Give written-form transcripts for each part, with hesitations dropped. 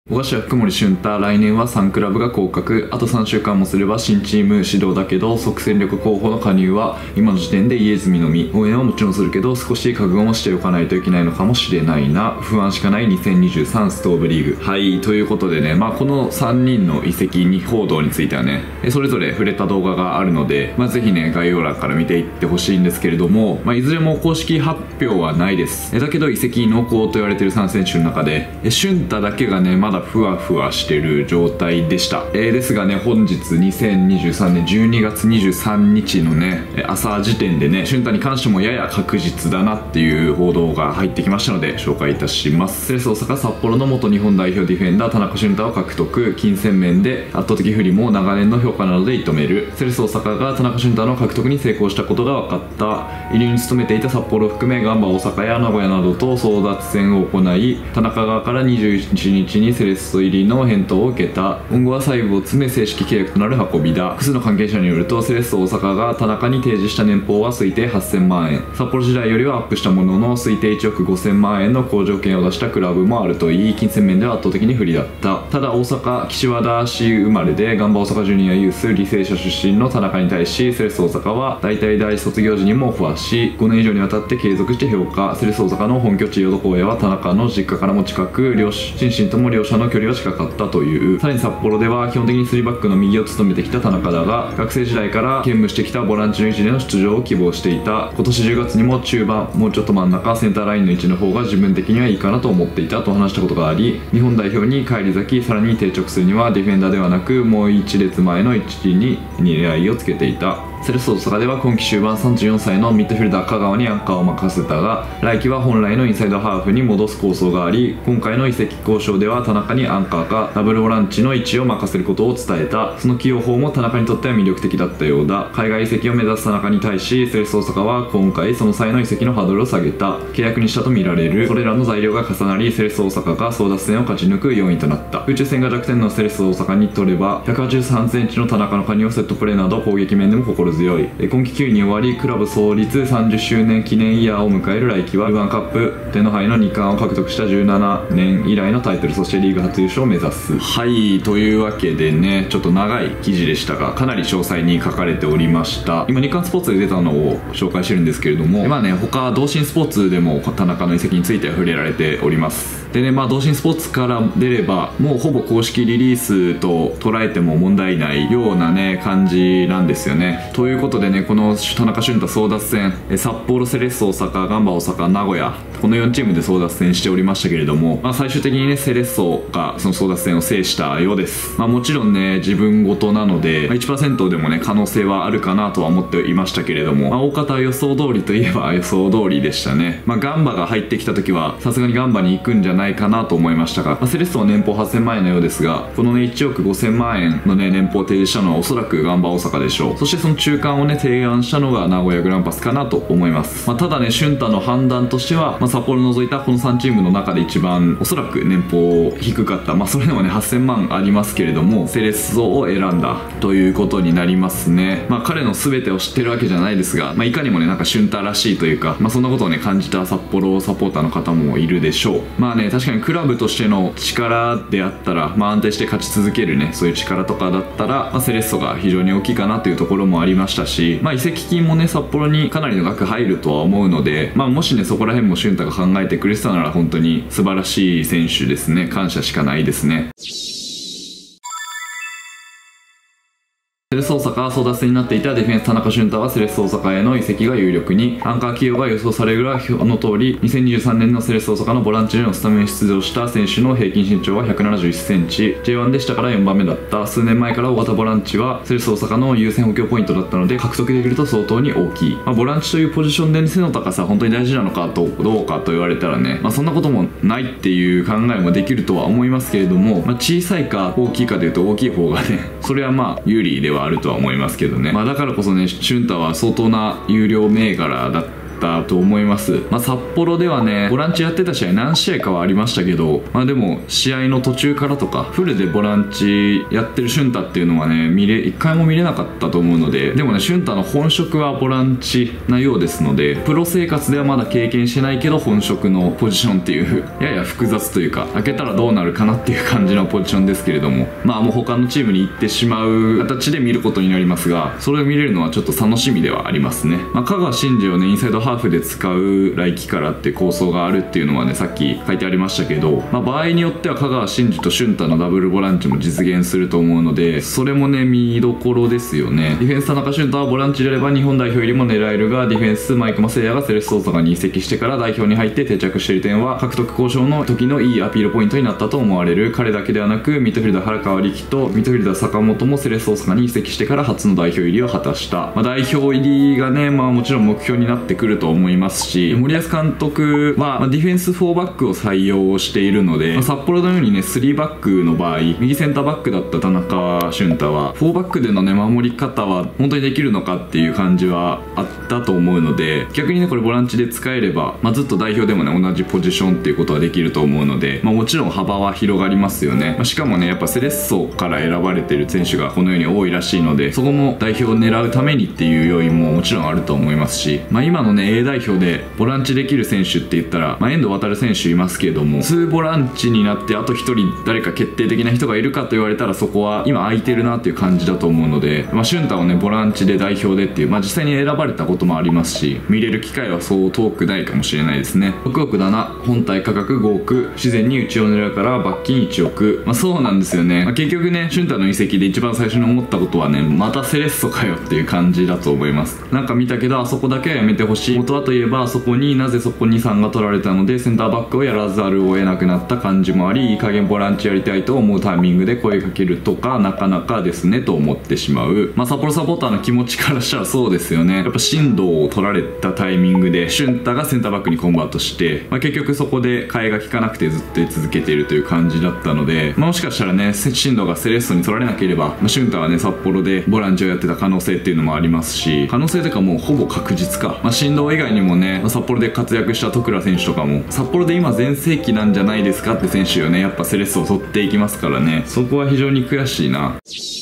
小柏福森俊太、来年は3クラブが降格。あと3週間もすれば新チーム始動だけど、即戦力候補の加入は今の時点で家住のみ。応援はもちろんするけど、少し覚悟もしておかないといけないのかもしれないな。不安しかない2023ストーブリーグ。はい、ということでね、この3人の移籍2報道についてはね、それぞれ触れた動画があるので、ぜひね、概要欄から見ていってほしいんですけれども、いずれも公式発表はないです。だけど移籍濃厚と言われている3選手の中で、俊太だけがね、まだふわふわしてる状態でした。ですがね、本日2023年12月23日のね、朝時点でね、俊太に関してもやや確実だなっていう報道が入ってきましたので、紹介いたします。セレッソ大阪札幌の元日本代表ディフェンダー田中俊太を獲得。金銭面で圧倒的不利も長年の評価などで認める。セレッソ大阪が田中俊太の獲得に成功したことが分かった。入りに勤めていた札幌を含めガンバ大阪や名古屋などと争奪戦を行い、田中側から21日にセレッソ入りの返答を受けた。今後は細部を詰め正式契約となる運びだ。複数の関係者によると、セレッソ大阪が田中に提示した年俸は推定8000万円。札幌時代よりはアップしたものの、推定1億5000万円の好条件を出したクラブもあるといい、金銭面では圧倒的に不利だった。ただ大阪岸和田市生まれでガンバ大阪ジュニアユース履正社出身の田中に対し、セレッソ大阪は大体大卒業時にもオファーし、5年以上にわたって継続して評価。セレッソ大阪の本拠地ヨド公園は田中の実家からも近く、心身とも両者の距離は近かったという。さらに札幌では基本的に3バックの右を務めてきた田中だが、学生時代から兼務してきたボランチの位置での出場を希望していた。今年10月にも中盤、もうちょっと真ん中センターラインの位置の方が自分的にはいいかなと思っていたと話したことがあり、日本代表に返り咲き、さらに定着するにはディフェンダーではなく、もう1列前の位置に狙いをつけていた。セレッソ大阪では今季終盤34歳のミッドフィルダー香川にアンカーを任せたが、来季は本来のインサイドハーフに戻す構想があり、今回の移籍交渉では田中にアンカーかダブルボランチの位置を任せることを伝えた。その起用法も田中にとっては魅力的だったようだ。海外移籍を目指す田中に対し、セレッソ大阪は今回その際の移籍のハードルを下げた。契約にしたとみられる。それらの材料が重なり、セレッソ大阪が争奪戦を勝ち抜く要因となった。空中戦が弱点のセレッソ大阪にとれば、183センチの田中の加入をセットプレーなど攻撃面でも心強い。今季9に終わり、クラブ創立30周年記念イヤーを迎える来季はルヴァンカップ天皇杯の2冠を獲得した17年以来のタイトル、そしてリーグ初優勝を目指す。はい、というわけでね、ちょっと長い記事でしたが、かなり詳細に書かれておりました。今日刊スポーツで出たのを紹介してるんですけれども、他同心スポーツでも田中の移籍については触れられております。でね、同心スポーツから出ればもうほぼ公式リリースと捉えても問題ないようなね感じなんですよね。ということでね、この田中俊太争奪戦、札幌、セレッソ大阪、ガンバ大阪、名古屋、この4チームで争奪戦しておりましたけれども、最終的にねセレッソがその争奪戦を制したようです。もちろんね自分事なので、1% でもね可能性はあるかなとは思っていましたけれども、大方予想通りといえば予想通りでしたね。ガンバが入ってきた時はさすがにガンバに行くんじゃないかなと思いましたが、セレッソは年俸8000万円のようですが、このね1億5000万円のね年俸を提示したのはおそらくガンバ大阪でしょう。そしてその中間をね提案したのが名古屋グランパスかなと思います。ただね俊太の判断としては、札幌を除いたこの3チームの中で一番おそらく年俸低かった、それでもね8000万ありますけれども、セレッソを選んだということになりますね。彼の全てを知ってるわけじゃないですが、いかにもね俊太らしいというか、そんなことをね感じた札幌サポーターの方もいるでしょう。確かにクラブとしての力であったら、安定して勝ち続けるねそういう力とかだったら、セレッソが非常に大きいかなというところもありましたし、移籍金もね札幌にかなりの額入るとは思うので、もしねそこら辺も俊太が考えてくれてたなら本当に素晴らしい選手ですね。感謝しかないですね。セレッソ大阪は争奪戦になっていたディフェンス田中俊太はセレッソ大阪への移籍が有力に、アンカー起用が予想されるが、表の通り2023年のセレッソ大阪のボランチでのスタメン出場した選手の平均身長は171センチ、 J1 で下から4番目だった。数年前から大型ボランチはセレッソ大阪の優先補強ポイントだったので、獲得できると相当に大きい。ボランチというポジションで背の高さ本当に大事なのかとどうかと言われたらね、そんなこともないっていう考えもできるとは思いますけれども、小さいか大きいかでいうと大きい方がねそれは有利ではあるとは思いますけどね。だからこそね俊太は相当な有料銘柄だっったと思います。札幌ではねボランチやってた試合何試合かはありましたけど、でも試合の途中からとかフルでボランチやってる俊太っていうのはね一回も見れなかったと思うので、でもね俊太の本職はボランチなようですので、プロ生活ではまだ経験してないけど本職のポジションっていうやや複雑というか、開けたらどうなるかなっていう感じのポジションですけれども、もう他のチームに行ってしまう形で見ることになりますが、それを見れるのはちょっと楽しみではありますね。香川真司をねインサイドハーフで使う来季からって構想があるっていうのはねさっき書いてありましたけど、場合によっては香川真司と俊太のダブルボランチも実現すると思うので、それもね見どころですよね。ディフェンス田中俊太はボランチであれば日本代表よりも狙えるが、ディフェンス毎熊誠也がセレッソ大阪に移籍してから代表に入って定着している点は獲得交渉の時のいいアピールポイントになったと思われる。彼だけではなくミッドフィルダー原川力とミッドフィルダー坂本もセレッソ大阪に移籍してから初の代表入りを果たした。代表入りがねもちろん目標になってくると思いますし、森保監督はディフェンス4バックを採用しているので、札幌のようにね3バックの場合右センターバックだった田中俊太は4バックでのね守り方は本当にできるのかっていう感じはあったと思うので、逆にねこれボランチで使えれば、ずっと代表でもね同じポジションっていうことはできると思うので、もちろん幅は広がりますよね。しかもねやっぱセレッソから選ばれてる選手がこのように多いらしいので、そこも代表を狙うためにっていう要因ももちろんあると思いますし、今のね A 代表でボランチできる選手って言ったら、遠藤航選手いますけれども、2ボランチになってあと1人誰か決定的な人がいるかと言われたらそこは今空いてるなっていう感じだと思うので、俊太をねボランチで代表でっていう、実際に選ばれたこともありますし、見れる機会はそう遠くないかもしれないですね。6億だな、本体価格5億、自然に内を狙うから罰金1億。そうなんですよね。結局ね俊太の移籍で一番最初に思ったことはね、またセレッソかよっていう感じだと思います。なんか見たけどあそこだけはやめてほしい。元はといえばなぜそこに3が取られたのでセンターバックをやらざるを得なくなった感じもあり、いい加減ボランチやりたいと思うタイミングで声かけるとかなかなかですねと思ってしまう。札幌サポーターの気持ちからしたらそうですよね。やっぱ進藤を取られたタイミングで俊太がセンターバックにコンバートして、結局そこで替えが利かなくてずっと続けているという感じだったので、もしかしたらね進藤がセレッソに取られなければ、俊太はね札幌でボランチをやってた可能性っていうのもありますし、可能性というかもうほぼ確実か。進藤以外にもね札幌で活躍した徳良選手とかも札幌で今全盛期なんじゃないですかって選手をねやっぱセレッソを取っていきますからね、そこは非常に悔しいな。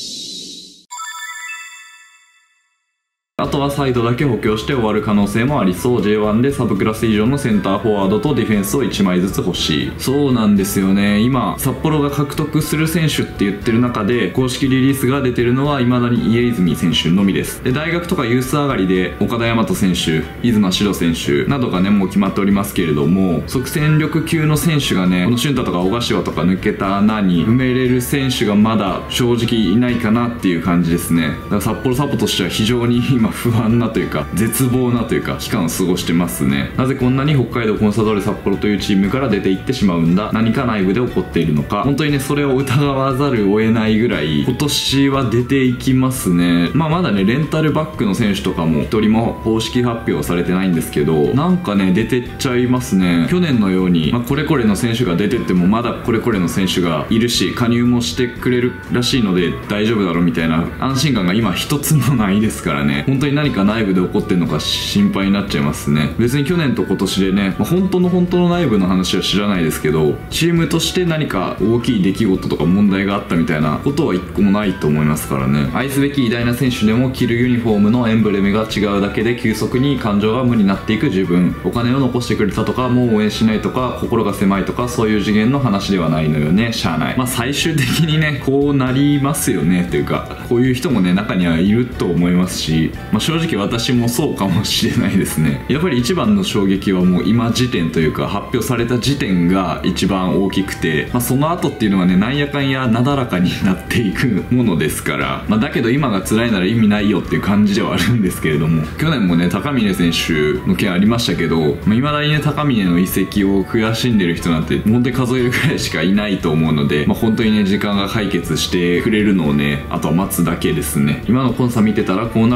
あとはサイドだけ補強して終わる可能性もありそう。 J1 でサブクラス以上のセンターフォワードとディフェンスを1枚ずつ欲しい。そうなんですよね。今札幌が獲得する選手って言ってる中で公式リリースが出てるのは未だに家泉選手のみです。で大学とかユース上がりで岡田大和選手、出馬志郎選手などがねもう決まっておりますけれども、即戦力級の選手がねこの俊太とか小柏とか抜けた穴に埋めれる選手がまだ正直いないかなっていう感じですね。だから札幌サポとしては非常に今不安なというか絶望なというか期間を過ごしてますね。なぜこんなに北海道コンサドーレ札幌というチームから出ていってしまうんだ、何か内部で起こっているのか、本当にねそれを疑わざるを得ないぐらい今年は出ていきますね。まだねレンタルバックの選手とかも一人も公式発表されてないんですけど、なんかね出てっちゃいますね。去年のように、これこれの選手が出てってもまだこれこれの選手がいるし加入もしてくれるらしいので大丈夫だろうみたいな安心感が今一つもないですからね、本当に何か内部で起こってるのか心配になっちゃいますね。別に去年と今年でね、本当の内部の話は知らないですけど、チームとして何か大きい出来事とか問題があったみたいなことは一個もないと思いますからね。愛すべき偉大な選手でも着るユニフォームのエンブレムが違うだけで急速に感情が無になっていく自分、お金を残してくれたとかもう応援しないとか心が狭いとかそういう次元の話ではないのよね。しゃあない。最終的にねこうなりますよねというか、こういう人もね中にはいると思いますし、正直私もそうかもしれないですね。やっぱり一番の衝撃はもう今時点というか発表された時点が一番大きくて、その後っていうのはねなんやかんやなだらかになっていくものですから、だけど今が辛いなら意味ないよっていう感じではあるんですけれども、去年もね高峰選手の件ありましたけど、未だにね高峰の移籍を悔しんでる人なんて本当に数えるくらいしかいないと思うので、本当にね時間が解決してくれるのをねあとは待つだけですね。今のコンサ見てたらこうなるのは分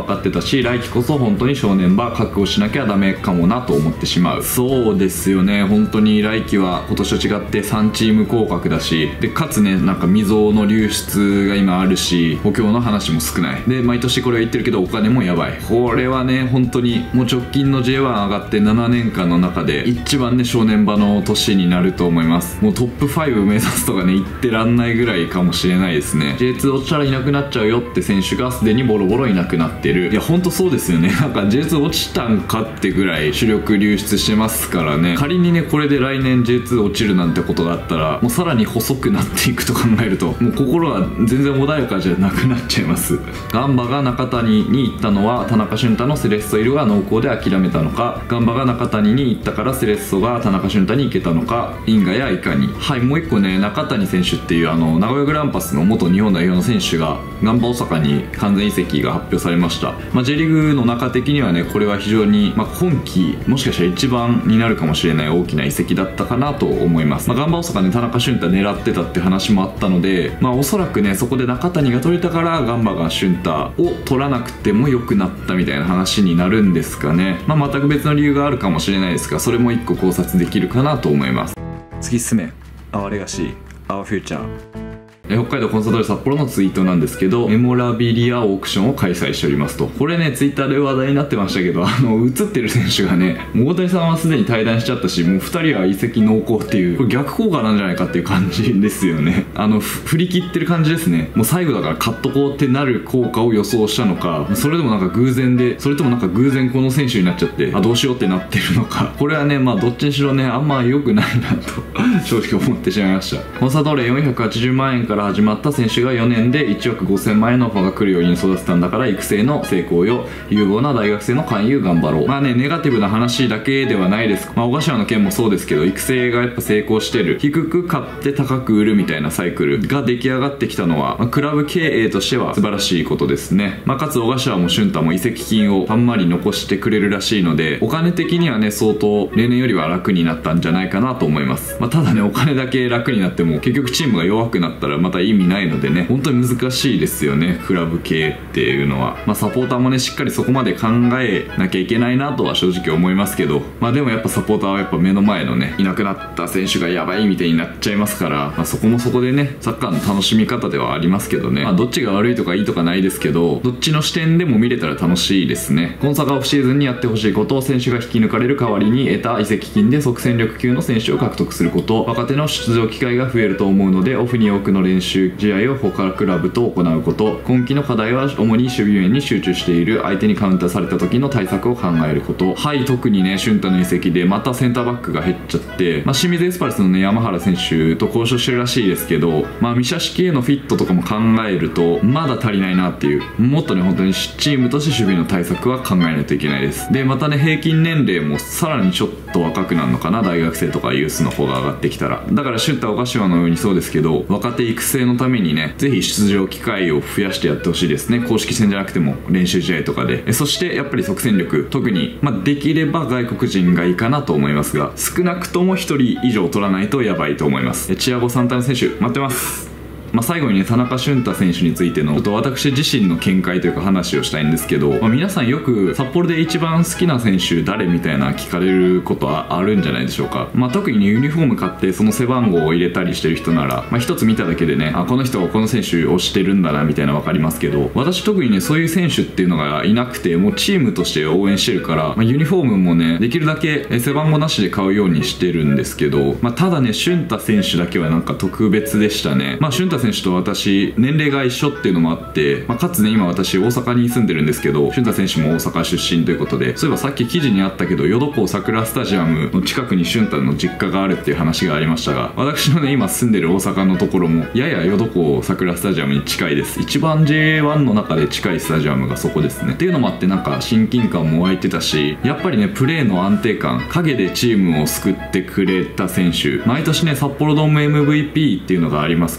かってたし、来季こそ本当に正念場覚悟しなきゃダメかもなと思ってしまう。そうですよね、本当に来季は今年と違って3チーム降格だし、でかつね、なんか未曾有の流出が今あるし、補強の話も少ないで、毎年これは言ってるけどお金もやばい。これはね、本当にもう直近の J1 上がって7年間の中で一番ね、正念場の年になると思います。もうトップ5目指すとかね、言ってらんないぐらいかもしれないですね。 J2 落ちたらいなくなっちゃうよって選手がすでにボロボロいなくなってる。いや本当そうですよね。なんか J2 落ちたんかってぐらい主力流出してますからね。仮にね、これで来年 J2 落ちるなんてことがあったら、もうさらに細くなっていくと考えると、もう心は全然穏やかじゃなくなっちゃいます。ガンバが中谷に行ったのは田中俊太のセレッソイルが濃厚で諦めたのか、ガンバが中谷に行ったからセレッソが田中俊太に行けたのか、因果やいかに。はい、もう一個ね、中谷選手っていう名古屋グランパスの元日本代表の選手がガンバ大阪に完全移籍が発表されました。J リーグの中的にはね、これは非常に、今季もしかしたら一番になるかもしれない大きな移籍だったかなと思います。ガンバ大阪ね、田中俊太狙ってたって話もあったので、おそらくね、そこで中谷が取れたからガンバが俊太を取らなくても良くなったみたいな話になるんですかね。全く別の理由があるかもしれないですが、それも一個考察できるかなと思います。次進め、Our Legacy Our Future。北海道コンサドーレ札幌のツイートなんですけど、メモラビリアオークションを開催しておりますと。これね、ツイッターで話題になってましたけど、映ってる選手がね、もう大谷さんはすでに退団しちゃったし、もう2人は移籍濃厚っていう、これ逆効果なんじゃないかっていう感じですよね。振り切ってる感じですね。もう最後だから買っとこうってなる効果を予想したのか、それともなんか偶然で、それともなんか偶然この選手になっちゃって、どうしようってなってるのか。これはね、どっちにしろね、あんま良くないなと正直思ってしまいました。コンサドーレ480万円から始まった選手が4年で1億5000万円のオファーが来るように育てたんだから、育成の成功よ、有望な大学生の勧誘頑張ろう。ネガティブな話だけではないです。小柏の件もそうですけど、育成がやっぱ成功してる、低く買って高く売るみたいなサイクルが出来上がってきたのは、クラブ経営としては素晴らしいことですね。かつ小柏も俊太も移籍金をたんまり残してくれるらしいので、お金的にはね、相当例年よりは楽になったんじゃないかなと思います。ただね、お金だけ楽になっても結局チームが弱くなったらまた意味ないのでね、本当に難しいですよね、クラブ系っていうのは。サポーターもね、しっかりそこまで考えなきゃいけないなとは正直思いますけど、でもやっぱサポーターはやっぱ目の前のね、いなくなった選手がやばいみたいになっちゃいますから、そこもそこでね、サッカーの楽しみ方ではありますけどね、どっちが悪いとかいいとかないですけど、どっちの視点でも見れたら楽しいですね。コンサがオフシーズンにやってほしいことを、選手が引き抜かれる代わりに得た移籍金で即戦力級の選手を獲得すること、若手の出場機会が増えると思うので、オフに多くの練習試合を他クラブと行うこと、今季の課題は主に守備面に集中している、相手にカウンターされた時の対策を考えること。はい、特にね、俊太の移籍でまたセンターバックが減っちゃって、清水エスパルスのね、山原選手と交渉してるらしいですけど、ミシャ式へのフィットとかも考えるとまだ足りないなっていう、もっとね、本当にチームとして守備の対策は考えないといけないです。でまたね、平均年齢もさらにちょっと若くなるのかな、大学生とかユースの方が上がってきたら。だから俊太、小柏のようにそうですけど、若手育成のためにね、ぜひ出場機会を増やしてやってほしいですね。公式戦じゃなくても練習試合とかで。そしてやっぱり即戦力、特にできれば外国人がいいかなと思いますが、少なくとも1人以上取らないとやばいと思います。チアゴ・サンタナ選手待ってます。最後にね、田中俊太選手についてのちょっと私自身の見解というか話をしたいんですけど、皆さんよく札幌で一番好きな選手誰みたいな聞かれることはあるんじゃないでしょうか。特にね、ユニフォーム買ってその背番号を入れたりしてる人なら、一つ見ただけでね、この人この選手をしてるんだなみたいな分かりますけど、私特にね、そういう選手っていうのがいなくて、もうチームとして応援してるから、ユニフォームもね、できるだけ背番号なしで買うようにしてるんですけど、ただね、俊太選手だけはなんか特別でしたね。俊太選手と私年齢が一緒っていうのもあって、かつね、今私大阪に住んでるんですけど、俊太選手も大阪出身ということで、そういえばさっき記事にあったけど、淀港桜スタジアムの近くに俊太の実家があるっていう話がありましたが、私のね、今住んでる大阪のところもやや淀港桜スタジアムに近いです。一番 J1 の中で近いスタジアムがそこですね。っていうのもあって、なんか親近感も湧いてたし、やっぱりね、プレーの安定感、陰でチームを救ってくれた選手、毎年ね、札幌ドーム MVP っていうのがありますけど、そこに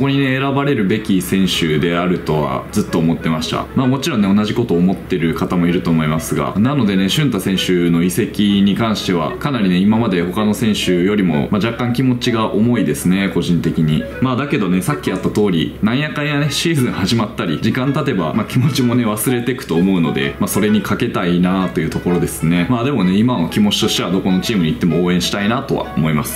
こにね選ばれるべき選手であるとはずっと思ってました。もちろんね同じことを思ってる方もいると思いますが、なのでね俊太選手の移籍に関してはかなりね今まで他の選手よりも、若干気持ちが重いですね、個人的に。だけどねさっきあった通り、なんやかんやねシーズン始まったり時間経てば、気持ちもね忘れていくと思うので、それにかけたいなというところですね。でもね今の気持ちとしてはどこのチームに行っても応援したいなとは思います。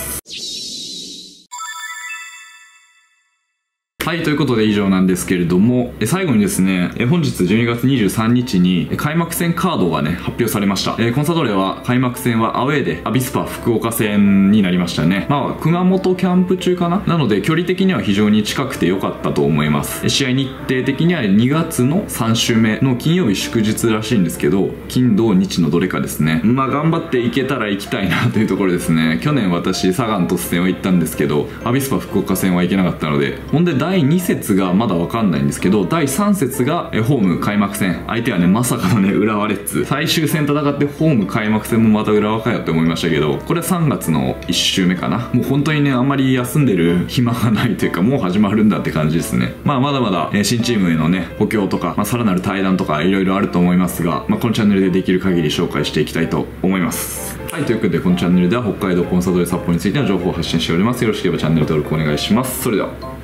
はい、ということで以上なんですけれども、最後にですね、本日12月23日に開幕戦カードがね、発表されました。コンサドーレは開幕戦はアウェーでアビスパ福岡戦になりましたね。熊本キャンプ中かなので距離的には非常に近くて良かったと思います。試合日程的には2月の3週目の金曜日祝日らしいんですけど、金土日のどれかですね。頑張っていけたら行きたいなというところですね。去年私サガン鳥栖戦は行ったんですけど、アビスパ福岡戦は行けなかったので、ほんで第2節がまだ分かんないんですけど、第3節がホーム開幕戦、相手はねまさかのね浦和レッズ、最終戦戦ってホーム開幕戦もまた浦和かよって思いましたけど、これは3月の1週目かな。もう本当にねあんまり休んでる暇がないというか、もう始まるんだって感じですね。まだまだ新チームへのね補強とか、さらなる対談とかいろいろあると思いますが、このチャンネルでできる限り紹介していきたいと思います。はい、ということでこのチャンネルでは北海道コンサドーレ札幌についての情報を発信しております。よろしければチャンネル登録お願いします。それでは。